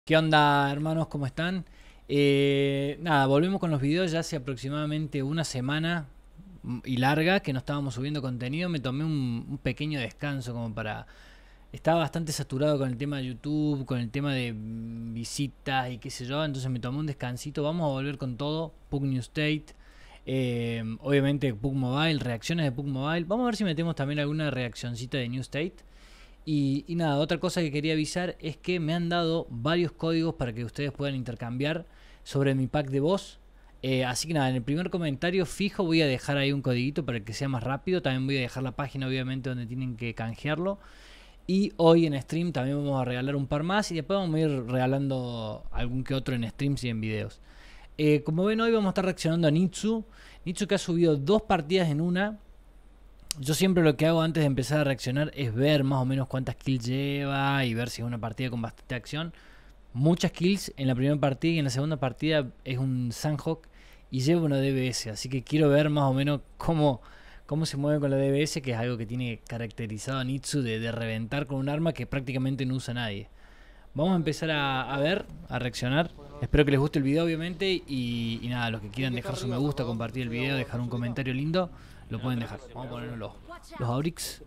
¿Qué onda, hermanos? ¿Cómo están? Nada, volvemos con los videos ya hace aproximadamente una semana y larga que no estábamos subiendo contenido. Me tomé un pequeño descanso como para... Estaba bastante saturado con el tema de YouTube, con el tema de visitas y qué sé yo, entonces me tomé un descansito. Vamos a volver con todo, PUC New State, obviamente PUC Mobile, reacciones de PUC Mobile. Vamos a ver si metemos también alguna reaccioncita de New State. Y nada, otra cosa que quería avisar es que me han dado varios códigos para que ustedes puedan intercambiar sobre mi pack de voz. Así que nada, en el primer comentario fijo voy a dejar ahí un codiguito para que sea más rápido. También voy a dejar la página obviamente donde tienen que canjearlo. Y hoy en stream también vamos a regalar un par más y después vamos a ir regalando algún que otro en streams y en videos. Como ven, hoy vamos a estar reaccionando a Nitsu. Nitsu que ha subido 2 partidas en una. Yo siempre lo que hago antes de empezar a reaccionar es ver más o menos cuántas kills lleva y ver si es una partida con bastante acción. Muchas kills en la primera partida y en la segunda partida es un Sanhok y lleva una DBS. Así que quiero ver más o menos cómo se mueve con la DBS, que es algo que tiene caracterizado a Nitsu de reventar con un arma que prácticamente no usa nadie. Vamos a empezar a ver, a reaccionar. Espero que les guste el video obviamente y nada, los que quieran dejar su me gusta, compartir el video, dejar un comentario lindo, lo pueden dejar. Vamos a poner los Aurix.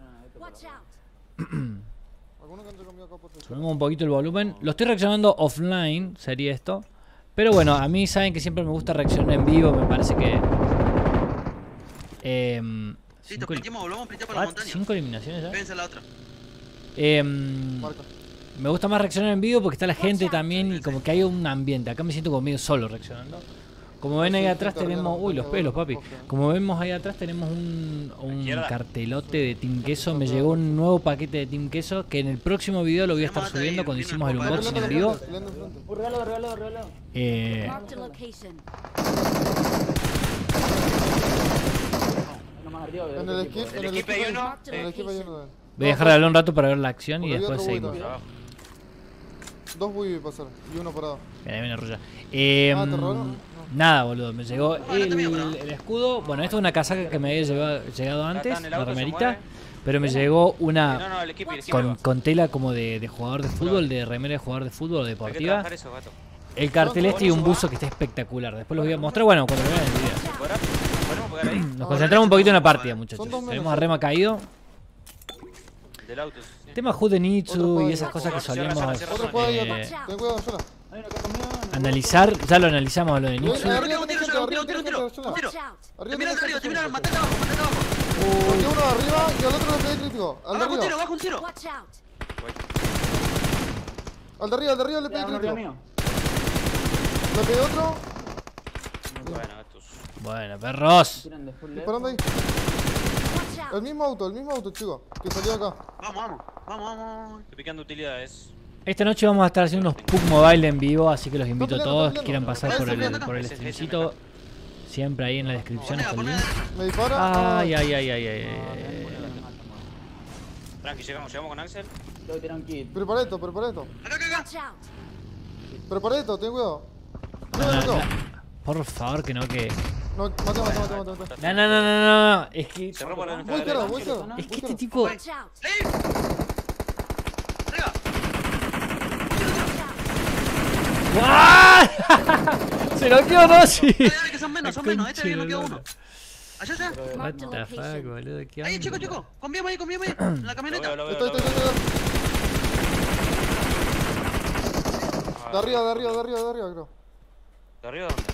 Subimos un poquito el volumen. Lo estoy reaccionando offline, sería esto. Pero bueno, a mí saben que siempre me gusta reaccionar en vivo, me parece que... Sí, te volvemos a pintar para la montaña. 5 eliminaciones ya. Vénse la otra. Me gusta más reaccionar en vivo porque está la gente también y como que hay un ambiente. Acá me siento como medio solo reaccionando. Como ven ahí atrás tenemos... Uy, los pelos, papi. Como vemos ahí atrás tenemos un cartelote de Team Queso. Me llegó un nuevo paquete de Team Queso que en el próximo video lo voy a estar subiendo cuando hicimos el unboxing en vivo. En el equipo hay uno. Voy a dejar de hablar un rato para ver la acción y después seguimos. 2 voy a pasar y uno parado. Mira, viene Ruya. Nada, boludo, me llegó el escudo. Bueno, esto es una casaca que me había llegado antes, una remerita. Pero me llegó una con tela como de jugador de fútbol, de remera de jugador de fútbol deportiva. El cartel este y un buzo que está espectacular. Después los voy a mostrar, bueno, cuando lo vean el video. Nos concentramos un poquito en la partida, muchachos. Tenemos a Rema caído. Tema HUD de Nitsu y esas cosas que solíamos analizar. Ya lo analizamos a lo de Nitsu. Te miran arriba, te miran, matate abajo, matate abajo. Uno arriba y al otro le pegué crítico. Al de arriba. Bajo un tiro. Al de arriba le pegué crítico. Le pegué otro. Bueno, perros. Disparando ahí. El mismo auto, chicos, que salió acá. Vamos. Estoy picando utilidades. Esta noche vamos a estar haciendo unos PUC Mobile en vivo, así que los invito a todos que quieran pasar por el streamcito. Siempre ahí en la descripción está el link. Me dispara. Ay. Tranqui, llegamos con Axel. Prepara esto. Acá. Prepara esto, ten cuidado. No. Por favor, que no, que... No, mate. No. Es que... Cerró por la Voy izquierda. Es que este tipo... Arriba. ¡Ah! Se lo quedó Rossi. Dale, que son menos. Este no quedó uno. Allá. What the fuck, boludo, ¿qué Ahí, onda? chico. Conviemos ahí. En la camioneta. Lo veo. Estoy. De arriba, creo. ¿De arriba dónde?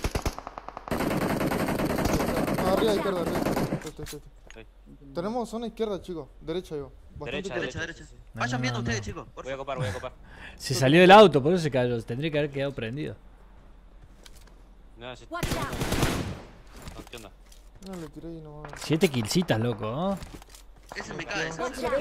Arriba, izquierda. Estoy. Tenemos zona izquierda, chicos. Derecha, digo. Derecha. Vayan viendo ustedes, chicos. Voy a copar. Se salió del auto, por eso se cayó. Tendría que haber quedado prendido. No, si... ¿Qué onda? No, le tiré y no. 7 killcitas, loco, ¿no? Ese me cae.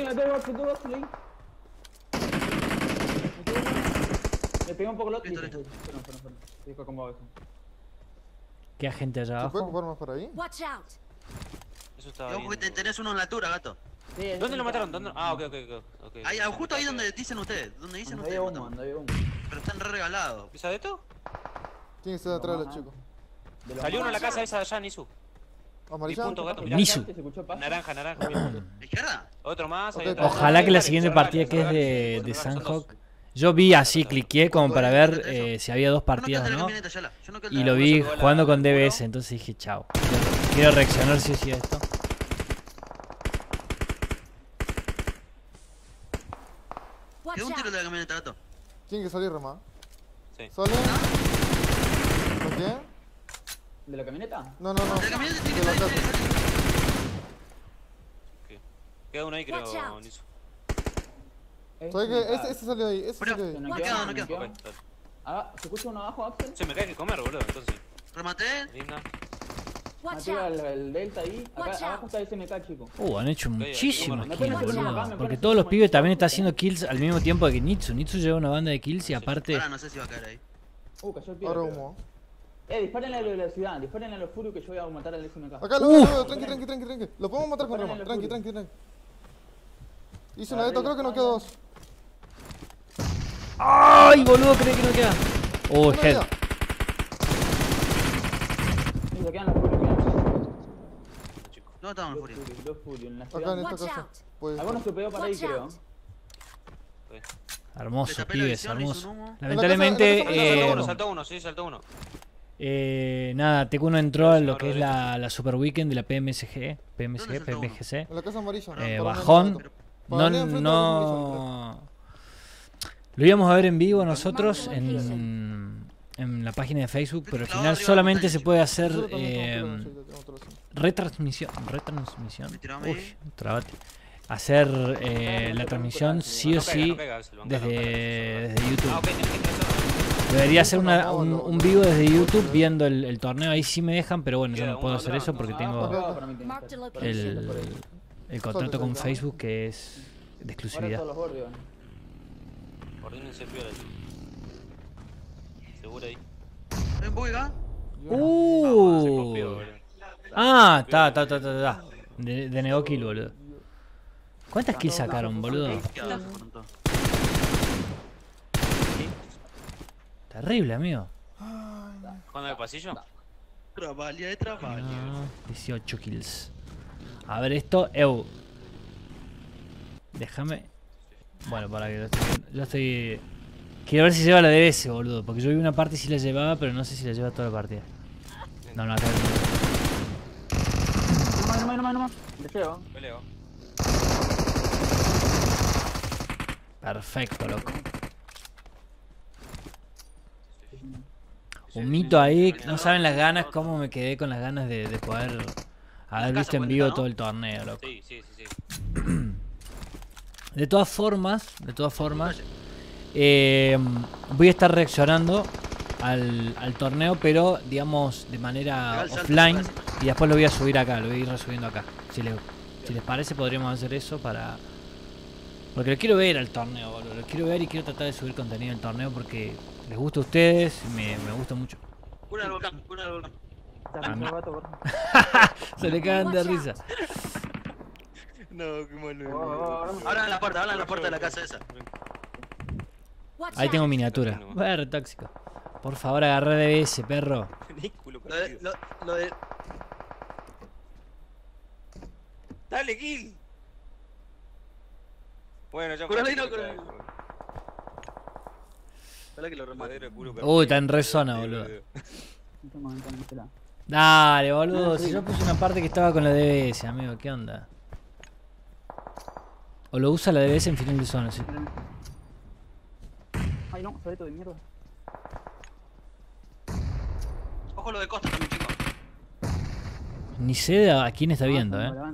Le pegué un poco el otro. Listo. Dijo cómo va eso. ¿Qué gente allá ¿Se puede abajo? ocupar más por ahí? Eso estaba Ojo bien. que tenés uno en la altura, gato. ¿Dónde lo mataron? ¿Dónde? Ah, ok. Ahí, justo ahí donde dicen ustedes. Ando humo. Pero están re regalados. ¿Pisa de esto? Tiene que ser atrás de los chicos. Salió uno en la casa esa de allá, Nisu. Amarilla. Punto, gato, mirá. Nisu. Naranja. ¿Izquierda? Otro más. ahí Ok, atrás. Ojalá que la siguiente partida que es de Sanhok Yo vi así, cliqué como para ver si había dos partidas o no. Y lo vi jugando con DBS, entonces dije, chao. Quiero reaccionar sí o sí a esto. Quedó un tiro de la camioneta, gato. Tiene que salir, Rema. Sí. ¿Sale? ¿Por qué? ¿De la camioneta? No, no, no. De la camioneta tiene De que la salir. casa. Queda uno ahí, creo, Watch out. Niso. ¿Sabes qué? Este salió ahí, este Pero- salió ahí. No queda, no queda. Ok, dale. Ah, ¿se escucha uno abajo, Axel? Che, me cae que comer, boludo, entonces. Rematé. Linda. Watch Activa out. el delta ahí. Watch Acá out. abajo está el SMK, chico. Han hecho muchísimos Me kills, pones boludo. acá, me Porque pones todos los como pibes también chico, están haciendo kills al mismo tiempo que Nitsu. Nitsu lleva una banda de kills y aparte... Ahora no sé si va a caer ahí. Cayó el pie. Ahora humo. Dispárenle a la velocidad, dispárenle a los furios que yo voy a matar al SMK. Acá lo veo, tranqui. Lo podemos matar con Rema. Tranqui. Hice una de estos, creo que no quedó dos. ¡Ay, boludo! Creí que no queda. Oh, Una head. vida. Y se quedan los furios, quedan No, estamos en furia. dos furios en la Acá ciudad. en esta Watch casa. out. Pues, Algunos se pegó para ahí, Watch creo. out. Hermoso, Le tapé la pibes, visión, hizo hermoso. un humo. Lamentablemente, Saltó uno, sí, saltó uno. nada, Tecuno entró a lo que es la Super Weekend de la PMSG, ¿Dónde saltó uno? PMGC. en la casa amarilla. Bajón. Para No, venir enfrente de la casa amarilla, no. Lo íbamos a ver en vivo nosotros en la página de Facebook, pero al final solamente se puede hacer Nosotros también tenemos otro, sí, retransmisión. Me tiró a mí. Uy, trabate. Hacer la transmisión sí o No sí pega, el banco no pega. desde Ah, YouTube. ok, tenés que entrar solo. Debería hacer un vivo desde YouTube viendo el torneo. Ahí sí me dejan, pero bueno, yo no puedo hacer eso porque tengo Para mí tiene que Marked a ser. location. el contrato con Facebook que es de Ahora exclusividad. todos los bordes, van. Ordínense piola, chicos. Seguro ahí. ¿Ven, Buiga? Vamos, se confió, boludo. Está. De Neokill, boludo. ¿Cuántas kills sacaron, boludo? ¿Qué haces con todo? Terrible, amigo. ¿Jugando en el pasillo? Trabalia de trabajo. 18 kills. A ver esto, déjame. Bueno, para que lo estoy viendo. Yo estoy. Quiero ver si lleva la DBS, boludo. Porque yo vi una parte y sí la llevaba, pero no sé si la lleva toda la partida. No, acá no. No más. Le llevo. Peleo. Perfecto, loco. Un mito ahí, no saben las ganas, cómo me quedé con las ganas de poder haber visto en vivo todo el torneo, loco. Sí. De todas formas, voy a estar reaccionando al torneo, pero digamos de manera offline, y después lo voy a subir acá, lo voy a ir resubiendo acá. Si les parece, podríamos hacer eso para... Porque lo quiero ver al torneo, boludo. Lo quiero ver y quiero tratar de subir contenido del torneo porque les gusta a ustedes, me gusta mucho. Cura del volcán. A mí. Gato, Se le cagan de risa. No, qué malo. Hablan en la puerta de la casa esa. Watch Ahí tengo out. miniatura. Ver, tóxico. Por favor, agarré DBS, perro. Lo de... Dale, kill. Bueno, ya Curale, fue. no, curale. Ojalá que lo remate. Uy, está en re zona, boludo. Dale, boludo. Si yo puse una parte que estaba con la DBS, amigo, ¿qué onda? O lo usa la DBS en final de zona, sí. Ay, no, solito de mierda. Ojo lo de Costa también, chicos. Ni sé a quién está viendo,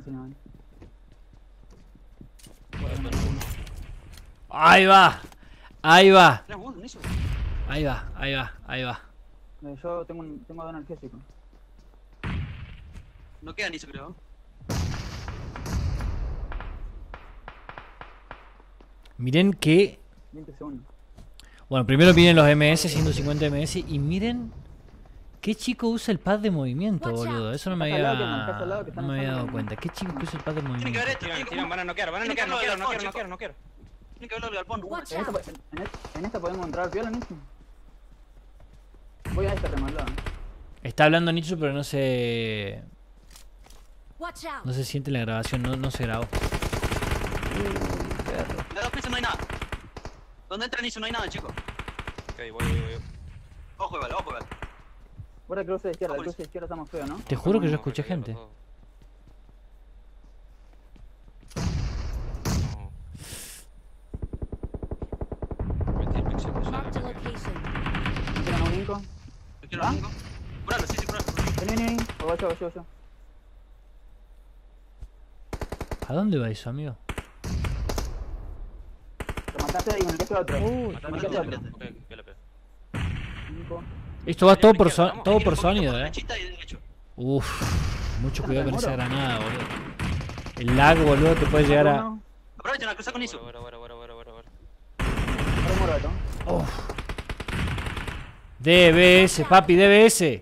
Ahí va. Tenés uno, Niso. Ahí va. Yo tengo dos analgésicos. No queda Niso, creo. Miren que... 20 segundos. Bueno, primero miren los MS, 150 MS, y miren... ¿Qué chico usa el pad de movimiento, boludo? Eso no me había dado cuenta. ¿Qué chico usa el pad de Tiene que movimiento? ver esto. Tiran, van a noquear, no quiero. Tiene que verlo de galpón. Watch En out. esta podemos entrar piola, Nicho. Voy a esta remalada. Está hablando Nicho, pero no se... Watch out. No se siente la grabación, no se grabó. De 2 pisos no hay nada. Donde entra Niso no hay nada, chicos. Ok, voy. Ojo, vale, ojo, vale. Fuera el cruce de izquierda, el cruce de izquierda estamos feos, ¿no? Te juro que yo escuché gente. No. Metí el pixel de Marked a allá. location. Tiran un Inco. Yo quiero cinco. Curalo, sí, curalo. Vení. Voy yo. ¿A dónde va eso, amigo? Lo mataste y me quedaste otro. Mataste, Me quedaste otro. mataste. Ok, ya la pego. Inco. Esto va todo por, Izquierda, vamos. todo Viene por un poquito sonido, por eh. derechita y derecho. Uff, mucho cuidado con esa ¿Demoro? granada, boludo. El lag, boludo, te puede llegar a... Uno. Aprovechen a cruzar con Niso. Ahora. Ahora muero esto. Uf. DBS, papi, DBS.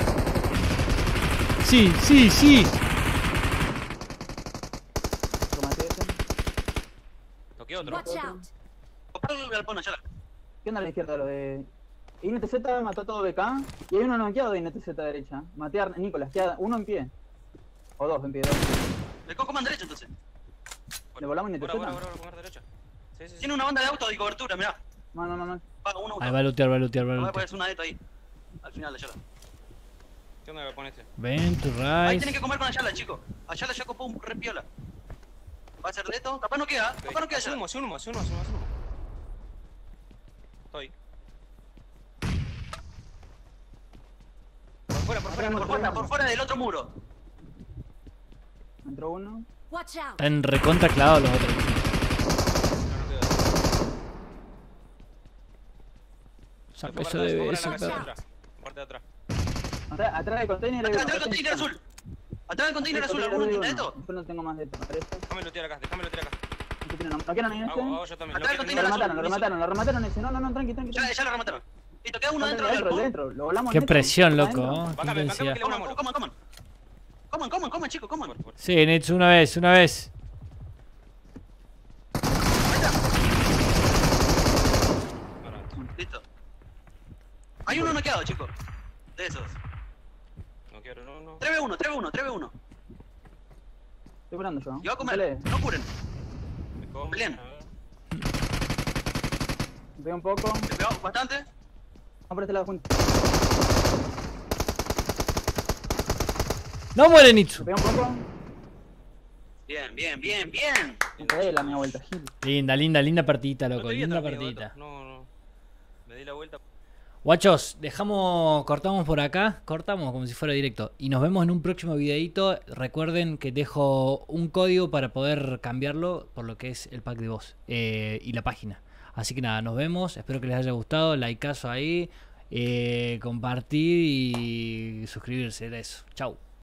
Sí. Lo maté ese. Toqué otro. Watch out. Comprá el galpón allá. ¿Qué onda a la izquierda? Lo de... INTZ mató a todo BK y hay uno noqueado de INTZ derecha. Maté a Nicolás, queda uno en pie. O dos en pie, dos. Le cojo más derecho entonces. ¿Le volamos INTZ? Ahora, comer derecha. Sí. Tiene una banda de auto de cobertura, mirá. No. Paga uno. Ahí va a lootear, Voy a poner una de ahí. Al final de Ayala. ¿Qué onda con este? Ven, to Ahí rise. tienen que comer con Ayala, chicos. Ayala ya copó un re piola. Va a ser de esto. Capaz no queda. Capaz no queda Ayala. Hace uno. Estoy. Por fuera del otro muro. Entró uno. Watch out. Están recontra clavados los otros. Saca eso de Cobra eso, en la casa perro. de atrás. Parte de atrás. Atrás del container hay Atrás uno. del container azul. Atrás del container azul. ¿Alguno tiene esto? Yo no tengo más de esto, me parece. Déjame lootear acá. ¿No quieren ni este? Hago yo también. Atrás del Lo container azul. remataron ese. No, tranqui. Ya lo remataron. Listo, queda uno dentro del galpón. Dentro. Lo volamos Qué dentro. presión, Adentro. loco. Qué Bájame, intensidad. que le una Coman, chicos, coman. Sí, Nets, una vez. Listo. Hay uno noqueado, chicos. De esos. No quiero, no. 3v1. Estoy curando yo. Y va a comer. Dale, No curen. Me como. Bien. me pego un poco. Te pegó bastante. Vamos por este lado juntos. No muere Me Nitsu. pego un poco. Bien. Me pegué la media vuelta, Gil. Linda partidita, No loco. te vi Linda atrás, amigo, partidita. No. Me di la vuelta. Guachos, cortamos por acá, cortamos como si fuera directo. Y nos vemos en un próximo videito. Recuerden que dejo un código para poder cambiarlo por lo que es el pack de voz y la página. Así que nada, nos vemos. Espero que les haya gustado. Likeazo ahí. Compartir y suscribirse. Era eso. Chau.